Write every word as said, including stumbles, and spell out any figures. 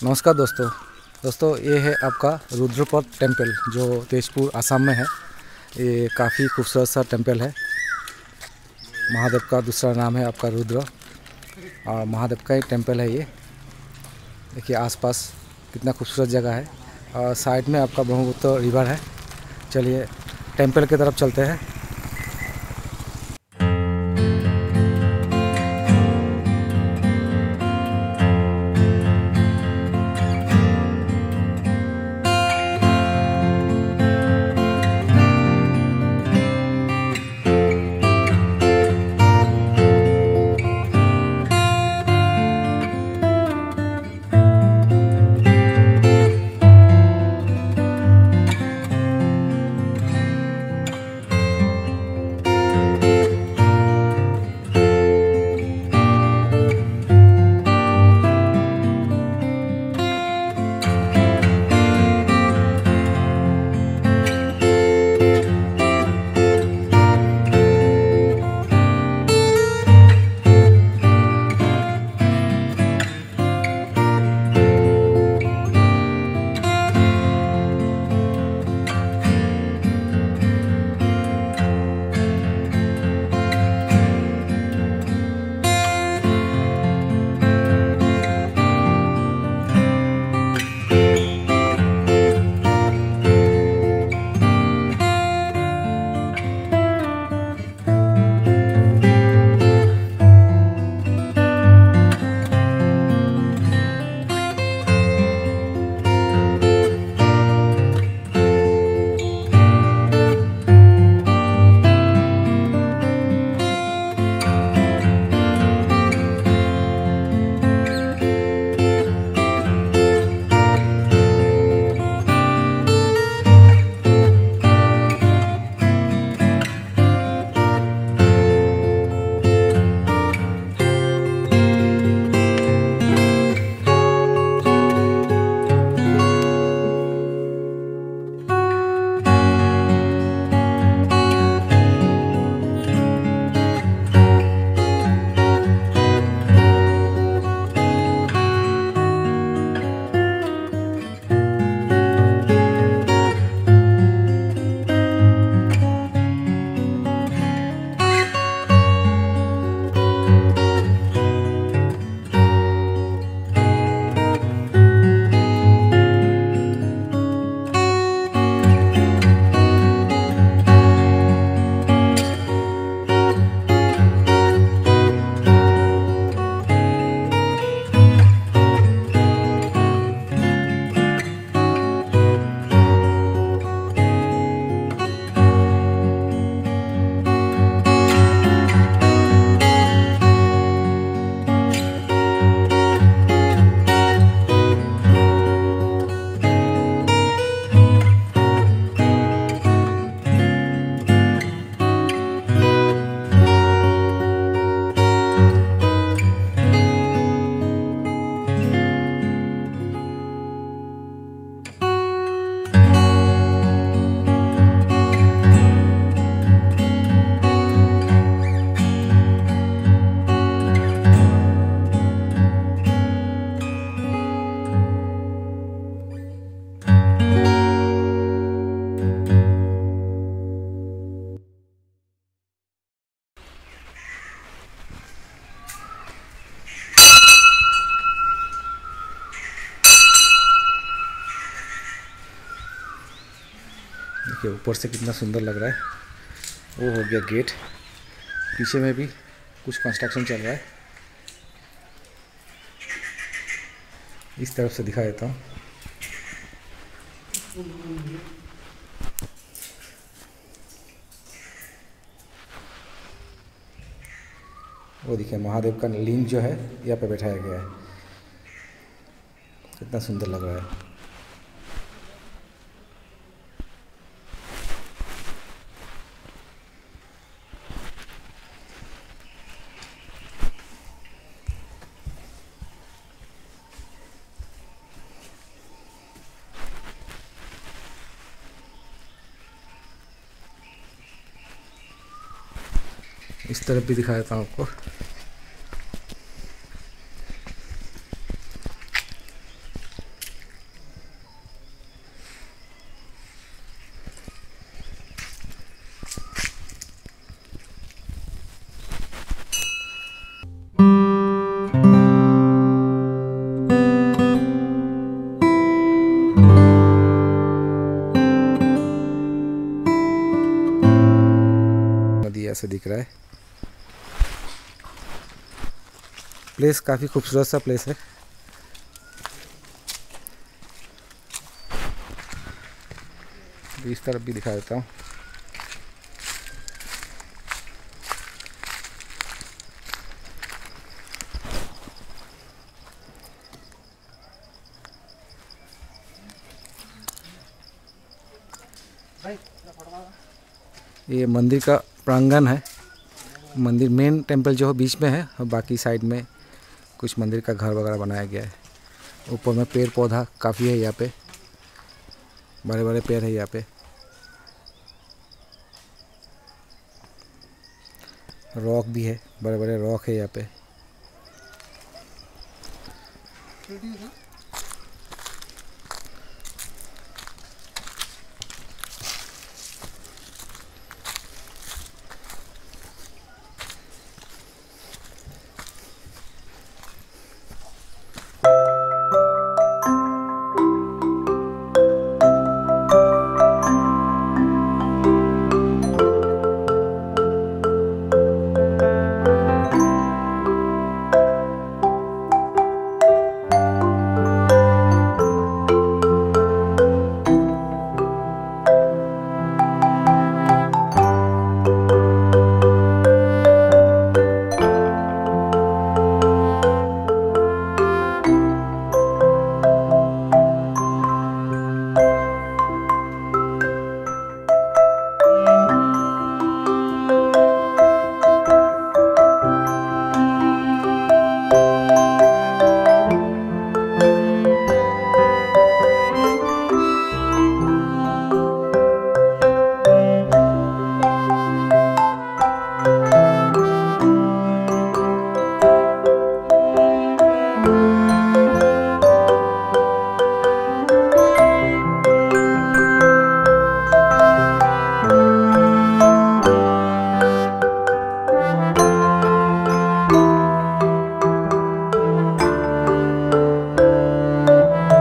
नमस्कार दोस्तों दोस्तों ये है आपका रुद्रपद टेम्पल जो तेजपुर आसाम में है। ये काफ़ी खूबसूरत सा टेम्पल है। महादेव का दूसरा नाम है आपका रुद्र और महादेव का ही टेम्पल है ये। देखिए आसपास कितना खूबसूरत जगह है और साइड में आपका ब्रह्मपुत्र रिवर है। चलिए टेम्पल की तरफ चलते हैं। देखिए ऊपर से कितना सुंदर लग रहा है। वो हो गया गेट, पीछे में भी कुछ कंस्ट्रक्शन चल रहा है। इस तरफ से दिखा देता हूँ। वो देखिए महादेव का लिंग जो है यहाँ पे बैठाया गया है। कितना सुंदर लग रहा है। इस तरफ भी दिखा देता हूँ आपको। कैसा दिख रहा है। प्लेस काफ़ी खूबसूरत सा प्लेस है। इस तरफ भी दिखा देता हूँ। ये मंदिर का प्रांगण है। मंदिर मेन टेंपल जो है बीच में है और बाकी साइड में कुछ मंदिर का घर वगैरह बनाया गया है। ऊपर में पेड़ पौधा काफ़ी है, यहाँ पे बड़े बड़े पेड़ है। यहाँ पे रॉक भी है, बड़े बड़े रॉक है यहाँ पे।